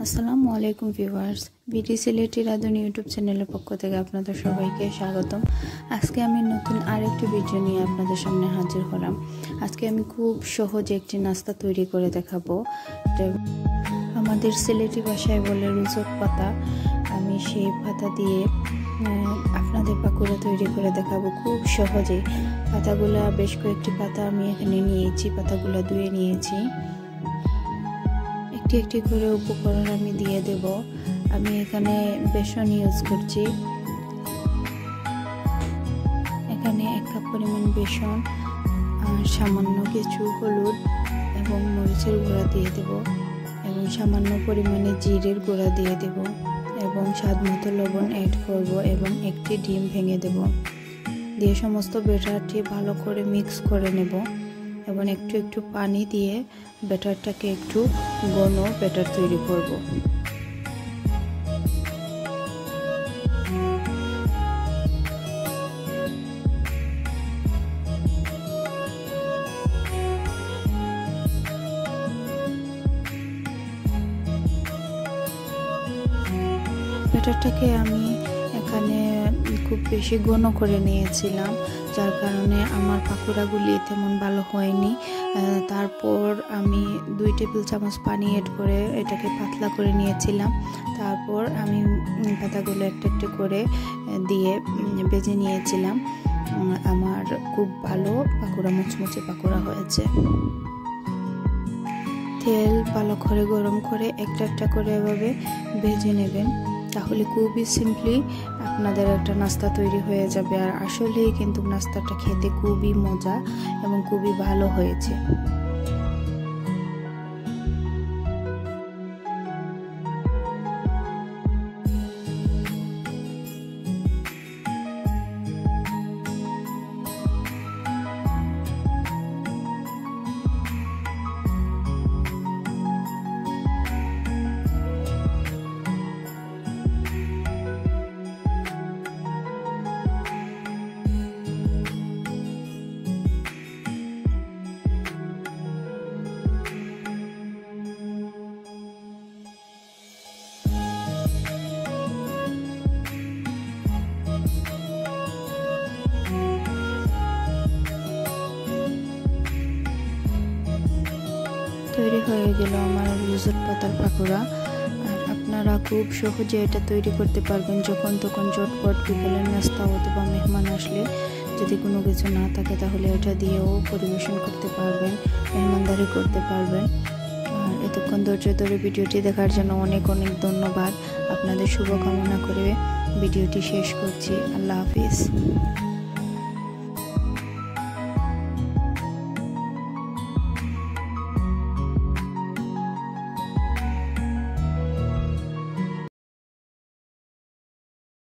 আসসালামু আলাইকুম viewers, BD Sylheti রাঁধুনি ইউটিউব চ্যানেলের পক্ষ থেকে আপনাদের সবাইকে স্বাগতম। আজকে আমি নতুন আরেকটি ভিডিও নিয়ে আপনাদের সামনে হাজির হলাম। আজকে আমি খুব সহজে একটি নাস্তা তৈরি করে দেখাবো। আমাদের সিলেটি ভাষায় বলে রুজক পাতা। আমি সেই পাতা দিয়ে আপনাদের পাকোড়া তৈরি করে দেখাবো খুব সহজে। পাতাগুলা বেশ কয়েকটি পাতা আমি এখানে নিয়েছি, পাতাগুলো ধুয়ে নিয়েছি। একটি একটি করে উপকরণ আমি দিয়ে দেব। আমি এখানে বেসন ইউজ করছি। এখানে 1 কাপ পরিমাণ বেসন আর সামান্য কিছু হলুদ এবং মরিচের গুঁড়া দিয়ে দেব এবং সামান্য পরিমাণে জিরের গুঁড়া দিয়ে দেব এবং স্বাদ মতো লবণ অ্যাড করব এবং একটি ডিম ভেঙে দেব। দিয়ে সমস্ত ব্যাটারটি ভালো করে মিক্স করে নেব এবং একটু একটু পানি দিয়ে ব্যাটারটাকে একটু ঘন ব্যাটার তৈরি করব। ব্যাটারটাকে আমি এখানে খুব বেশি ঘন করে নিয়েছিলাম, যার কারণে আমার পাকোড়াগুলি তেমন ভালো হয়নি। তারপর আমি 2 টেবিল চামচ পানি এড করে এটাকে পাতলা করে নিয়েছিলাম। তারপর আমি পাতাগুলো একটা একটা করে দিয়ে ভেজে নিয়েছিলাম। আমার খুব ভালো পাকোড়া, মুচমুচে পাকোড়া হয়েছে। তেল ভালো করে গরম করে একটা একটা করে এভাবে ভেজে নেবেন, তাহলে খুবই সিম্পলি আপনাদের একটা নাস্তা তৈরি হয়ে যাবে। আর আসলেই কিন্তু নাস্তাটা খেতে খুবই মজা এবং খুবই ভালো হয়েছে। তৈরি হয়ে গেল আমার রুজক পাতার পাকোড়া। আর আপনারা খুব সহজে এটা তৈরি করতে পারবেন যখন তখন, ঝটপট বিকেলের নাস্তা অথবা মেহমান আসলে যদি কোনো কিছু না থাকে তাহলে এটা দিয়েও পরিবেশন করতে পারবেন, মেহমানদারি করতে পারবেন। আর এতক্ষণ ধৈর্য ধরে ভিডিওটি দেখার জন্য অনেক অনেক ধন্যবাদ। আপনাদের শুভকামনা করে ভিডিওটি শেষ করছি। আল্লাহ হাফিজ।